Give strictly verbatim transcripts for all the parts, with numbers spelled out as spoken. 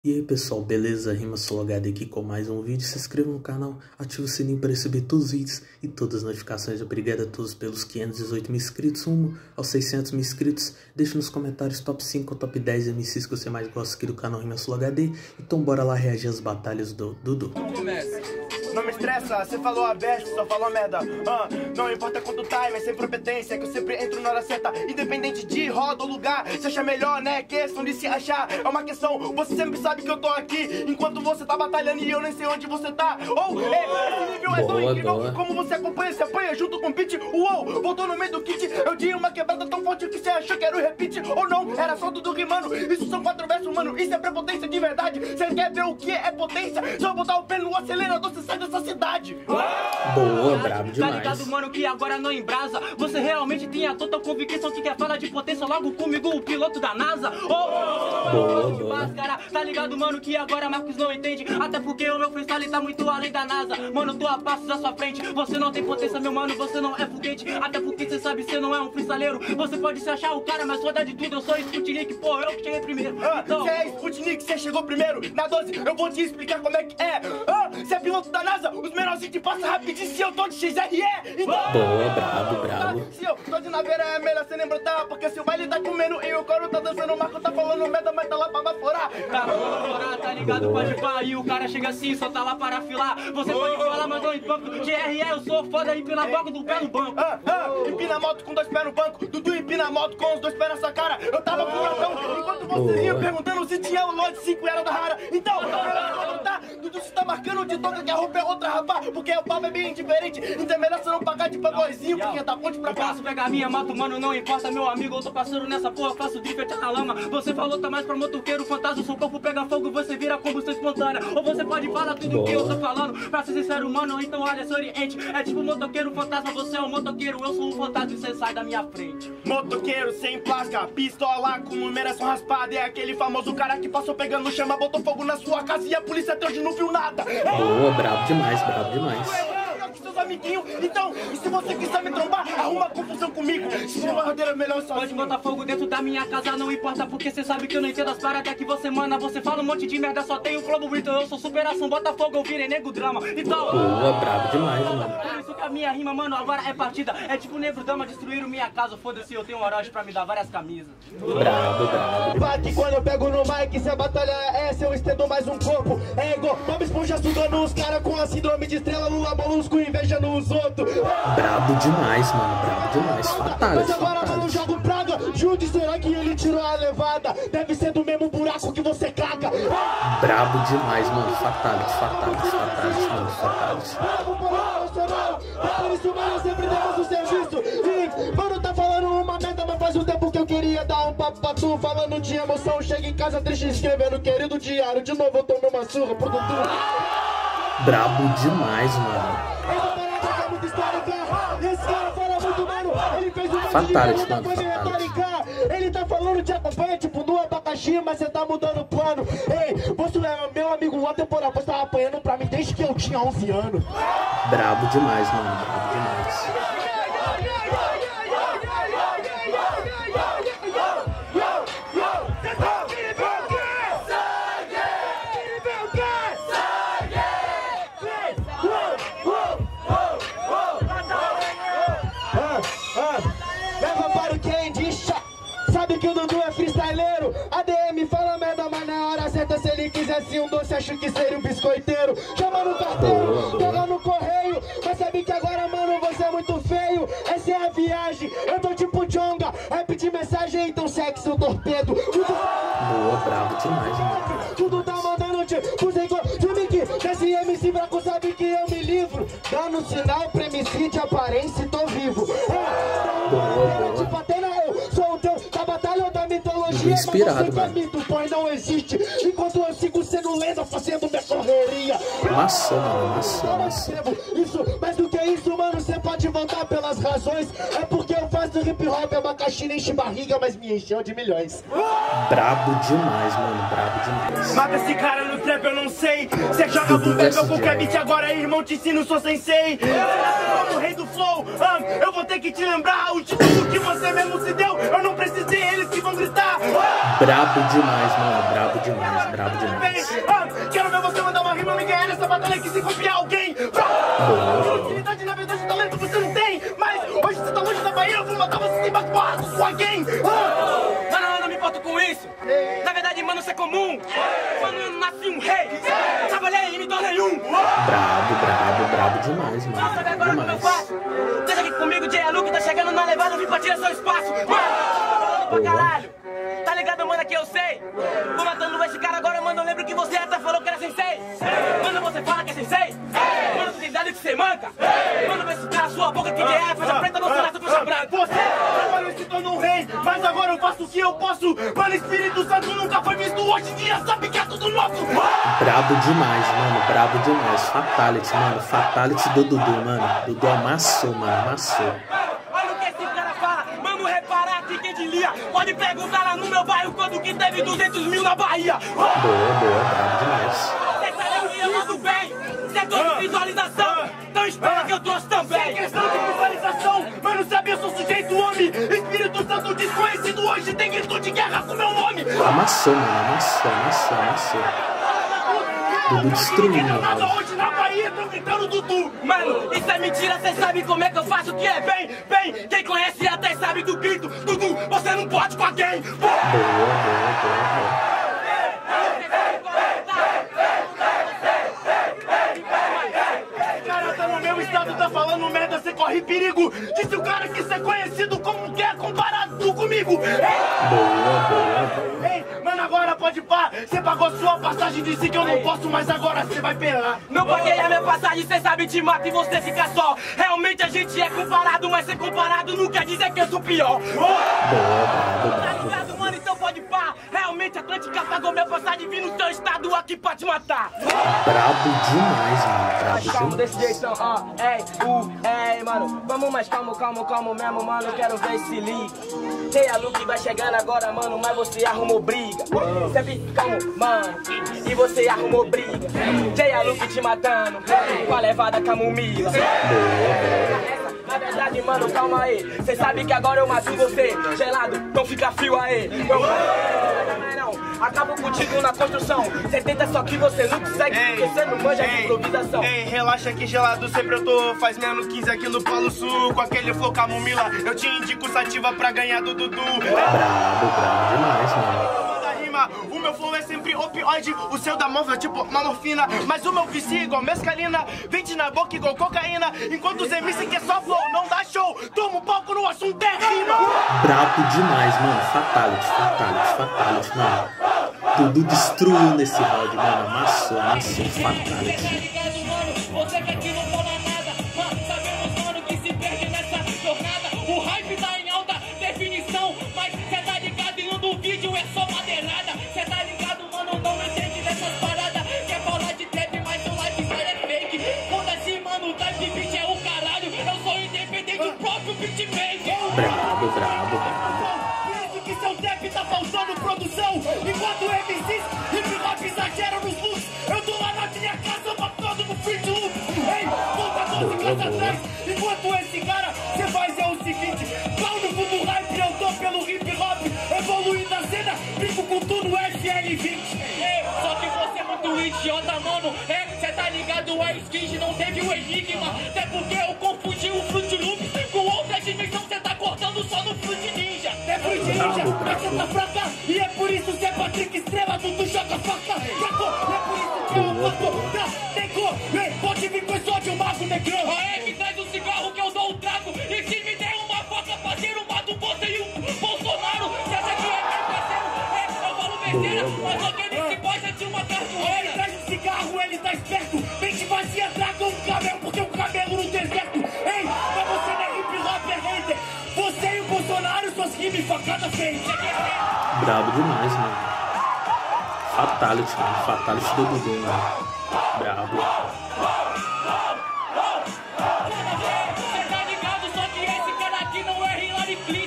E aí pessoal, beleza? RimaSoloHD aqui com mais um vídeo. Se inscreva no canal, ative o sininho para receber todos os vídeos e todas as notificações. Obrigado a todos pelos quinhentos e dezoito mil inscritos, rumo aos seiscentos mil inscritos. Deixe nos comentários top cinco ou top dez M Cs que você mais gosta aqui do canal RimaSoloHD. Então bora lá reagir às batalhas do Dudu. Não me estressa, você falou a besta, só falou merda. ah, Não importa quanto time, é sem competência, que eu sempre entro na hora certa. Independente de roda ou lugar, você acha melhor, né? Questão de se achar, é uma questão. Você sempre sabe que eu tô aqui, enquanto você tá batalhando e eu nem sei onde você tá. Ou, oh, é, esse nível é tão incrível, como você acompanha, se apanha junto com o beat. Uou, voltou no meio do kit, eu dei uma quebrada tão forte que você achou que era o repeat. Ou não, era só Dudu rimando, isso são quatro versos, mano, isso é prepotência de verdade. Você quer ver o que é potência? Só botar o pé no acelerador, você sai dessa cidade. Boa, brabo demais. Tá ligado, mano, que agora não embrasa. Você realmente tem a total convicção que quer falar de potência logo comigo, o piloto da NASA. Oh, boa, boa. Máscara. Tá ligado, mano, que agora Marcos não entende. Até porque o meu freestyle tá muito além da NASA. Mano, tô a passos à sua frente. Você não tem potência, meu mano, você não é foguete. Até porque você sabe, você não é um freestaleiro. Você pode se achar o cara, mas foda de tudo, eu sou Sputnik, pô, eu que cheguei primeiro. Ah, então... Você é Sputnik, você chegou primeiro. Na doze, eu vou te explicar como é que é. Ah, você é piloto da NASA, os menorzinhos te passam rapidinho se eu tô de X R E. Então, boa, brabo, brabo. Se eu tô de naveira é melhor você nem brotar, porque se o baile tá comendo e o coro tá dançando, o Marco tá falando merda, mas tá lá pra baforar. Tá pra tá ligado, pode pá, e o cara chega assim, só tá lá para filar. Você pode falar, mas não empampo. G R E, eu sou foda, empina a boca do pé no banco. Ah, ah, empina a moto com dois pés no banco. Dudu empina a moto com os dois pés nessa cara. Eu tava com o coração, enquanto você ia perguntando se tinha o lote cinco era da rara. Então, tá, Dudu se tá marcando de toca que a roupa é outra, rapaz, porque o papo é bem diferente. Então é melhor você não pagar de playboyzinho, porque tá ponte pra cá. Eu posso pegar minha moto, mano, não importa, meu amigo. Eu tô passando nessa porra, faço drift na lama. Você falou, tá mais pra motoqueiro, fantasma. Seu corpo pega fogo, você vira combustão espontânea. Ou você pode falar tudo o que eu tô falando. Pra ser sincero, mano, então olha, se oriente. É tipo motoqueiro, fantasma, você é um motoqueiro. Eu sou um fantasma e você sai da minha frente. Motoqueiro sem placa, pistola com numeração raspada. É aquele famoso cara que passou pegando chama, botou fogo na sua casa e a polícia até hoje não viu nada. Boa, brabo demais, brabo demais. Seus amiguinhos, então, e se você quiser me trombar, arruma confusão comigo. Se for rodeira melhor sozinho. Pode botar fogo dentro da minha casa, não importa, porque cê sabe que eu não entendo as paradas que você manda. Você fala um monte de merda, só tem o flow, então eu sou superação, bota fogo, eu virei nego drama. Então, boa, brabo demais, mano. Por isso que a minha rima, mano, agora é partida. É tipo negro dama, destruíram minha casa. Foda-se, eu tenho um Orochi pra me dar várias camisas. Brabo, brabo. Bate quando eu pego no mic, se a batalha é essa, eu estendo mais um corpo. É igual Bob Esponja sugando os caras com a síndrome de estrela, Lula molusco invejando os outros. Brabo demais, mano, brabo demais. Fatality, mas agora, mano, jogo praga. Jude, será que ele tirou a levada? Deve ser do mesmo buraco que você caga. Brabo demais, mano. Fatality, fatality, fatality, mano, fatality. Bravo, profissional. Por isso, mano, sempre demos o serviço. E, mano, tá falando uma merda, mas faz um tempo que eu queria dar um papo pra tu. Falando de emoção, chega em casa triste escrevendo querido diário. De novo eu tomei uma surra, produtor. Brabo demais, mano. Esse cara fala muito, mano. Ele fez uma Fatality, mano, fatality. Ele tá falando de acompanha, tipo, no abacaxi, mas você tá mudando o plano. Ei, você é meu amigo, uma temporada, você tava apanhando pra mim desde que eu tinha onze anos. Brabo demais, mano, brabo demais. Sabe que o Dudu é freestyleiro. A D M fala merda, mas na hora certa, se ele quisesse um doce, acho que seria um biscoiteiro. Chama no carteiro, pega no correio. Mas sabe que agora, mano, você é muito feio. Essa é a viagem, eu tô tipo Jonga. Rap de mensagem, então sexo, eu torpedo. Boa, bravo demais, mano. Tudo tá mandando tipo Zengo, Jumiki. Desse M C Braco sabe que eu me livro. Dando sinal pra M C de aparência, tô vivo. Boa, boa. Inspirado, mano. Mito, pois não existe. Enquanto eu sigo sendo lenda, fazendo minha correria. Maçã, mano, maçã, maçã. Isso, mais do que isso, mano, você pode voltar pelas razões. É porque eu faço o hip hop, abacaxi nem enche barriga, mas me encheu de milhões. Brabo demais, mano, brabo demais. Mata esse cara no trap, eu não sei. Cê joga boom bap, eu qualquer beat agora, irmão, te ensino, sou sensei. Como o rei do flow, um, eu vou ter que te lembrar o título que você mesmo se deu. Eu não precisei, eles que vão gritar. Brabo demais, mano, brabo demais, brabo demais. Um, quero ver você mandar uma rima, me ganhar nessa batalha que se copiar alguém. Utilidade, na verdade, talento você não tem. Mas hoje você tá longe da Bahia, eu vou matar você sem porra com sua gang. Mano, eu não me importo com isso. Na verdade, mano, isso é comum. Mano, eu nasci um rei. Trabalhei e me tornei um. Brabo, brabo, brabo demais, mano. Sabe agora como eu faço? Deixa aqui comigo, J A Luke tá chegando na levada, vim pra tirar seu espaço. Mano, tá falando pra caralho. Tá ligado, mano, que eu sei. Vou matando esse cara agora, mano, eu lembro que você até falou que era sensei. Mano, você fala que é sensei. Mano, tem idade que você manca. Mano, vê se cala sua boca que J A é faixa preta, não será faixa branca. Você, mano, se tornou um rei, mas agora eu faço o que eu posso. Mano, Espírito Santo nunca foi visto, hoje em dia sabe que é tudo nosso. Brabo demais, mano, brabo demais. Fatality, mano, Fatality do Dudu, mano. Dudu amassou, mano, amassou. Olha o que esse cara fala, mano, repara aqui quem de lia. Pode perguntar lá no meu bairro quando que teve duzentos mil na Bahia. Boa, boa, brabo demais. Cê sabe que eu mando bem, setor de visualização. Então espera que eu trouxe também. Sem questão de visualização, mano, sabe, eu sou sujeito homem. Espírito Santo desconhecido hoje tem grito de guerra com meu nome. Amassou, mano, amassou, amassou, amassou. Dudu destruindo, Nada mano. hoje na Bahia, tão gritando Dudu. Mano, isso é mentira, cê sabe como é que eu faço que é bem, bem. Quem conhece até sabe do grito. Dudu, você não pode com alguém. Boa, boa, boa, boa. Cara, tá no meu estado, tá falando merda, cê corre perigo. Disse o cara que cê é conhecido como que é comparado comigo. Boa, boa, boa. Ei, mano, agora pode pá. Cê pagou sua passagem, disse que eu não posso, mas agora cê vai penar. Não paguei a minha passagem, cê sabe te mata e você fica só. Realmente a gente é comparado, mas ser comparado não quer dizer que eu sou pior. Boa, brabo, Tá brabo. ligado, mano? Então pode pá. Realmente a Atlântica pagou minha passagem, vim no seu estado aqui pra te matar. Brabo demais, mano, brabo Calmo desse demais. jeitão, ó, ei, uh, ei, mano. Vamos mais calmo, calmo, calmo mesmo, mano. Quero ver se liga. J A Luke vai chegando agora, mano, mas você arrumou briga. Sempre calmo, mano, e você arrumou briga. J A Luke te matando, com a levada camomila. Na verdade, mano, calma aí. Cê sabe que agora eu mato você. Gelado, não fica frio aí. Não, não, não. Acabo contigo na construção. Cê tenta, só que você não consegue. Porque cê não manja de improvisação. Ei, relaxa que gelado sempre eu tô. Faz menos quinze aqui no Polo Sul. Com aquele flow camomila, eu te indico sativa pra ganhar do Dudu. Brabo, brabo demais, mano. O meu flow é sempre opioide, o seu da móvel é tipo uma morfina. Mas o meu vicia é igual mescalina, vende na boca igual cocaína. Enquanto os M C que é só flow, não dá show. Toma um palco no assunto é rima. Brabo demais, mano. Fatality, fatality, fatality, mano. Dudu destruiu nesse round, mano. Amassou, amassou, fatality. Você que aqui não fala nada, mas sabemos, mano, que se perde nessa jornada. O hype tá em alta definição, mas cê tá ligado e no vídeo é só madeirada. Cê tá ligado, mano, não entende dessas paradas. Quer falar de trap, mas o lifestyle é fake. Foda-se, mano, o type beat é o caralho. Eu sou independente, o próprio beatmaker. Brabo, brabo, brabo. Por isso que seu trap tá faltando produção. Enquanto M Cs hip hop exageram nos looks, eu tô lá na minha casa matando no free to loop. Ei, volta doze casas atrás. Enquanto esse cara, cê faz é o seguinte: pau no fundo hype, eu tô pelo hip hop. Evoluindo a cena, brinco com tudo F L vinte. É, só que você é muito idiota, mano. É, cê tá ligado, a Skins não teve o enigma. Até porque eu confundi o Fruit Loop com outra dimensão. Cê tá cortando só no Fruit Ninja. É Fruit Ninja, mas cê tá fraca. E é por isso que é Patrick Estrela, Dudu joga faca. Sacou? É por isso que é o mato da Negou. Ei, pode vir com esse ódio, mago negrão. Aê, me traz um cigarro que eu dou um trago. E se me der uma faca, parceiro, mato você e o Bolsonaro. Cê acha que é meu parceiro? É, eu falo besteira, mas alguém nesse bosta de uma Ele cartoeira. traz um cigarro, ele tá esperto. Mente vazia, traga um cabelo, porque o cabelo no deserto. Ei, mas você não é hip hop, é hater. Você e o Bolsonaro, suas rimas facada feita. Brabo demais, mano. Fatality, mano. Fatality do Dudu, mano. Brabo. Cê tá ligado, só que esse cara aqui não é Hillary Clinton.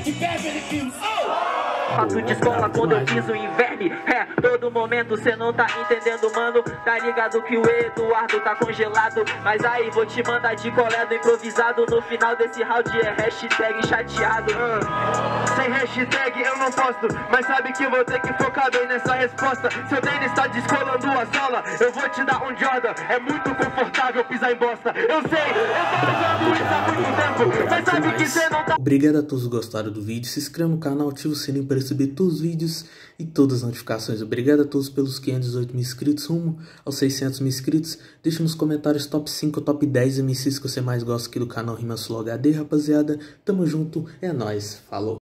de Beverly Hills. Faço de escola quando eu piso em verme. É, todo momento cê não tá entendendo, mano. Tá ligado que o Eduardo tá congelado. Mas aí vou te mandar de colé do improvisado. No final desse round é hashtag chateado. uh, Sem hashtag eu não posto, mas sabe que vou ter que focar bem nessa resposta. Seu tênis tá descolando a sola, eu vou te dar um Jordan. É muito confortável pisar em bosta. Eu sei, eu tô fazendo isso há muito tempo, mas sabe que cê não tá... Obrigado a todos que gostaram do vídeo, se inscreva no canal, ativa o sininho para receber todos os vídeos e todas as notificações. Obrigado a todos pelos quinhentos e dezoito mil inscritos, rumo aos seiscentos mil inscritos. Deixa nos comentários top cinco ou top dez M Cs que você mais gosta aqui do canal Rima Sul H D, rapaziada. Tamo junto, é nóis, falou!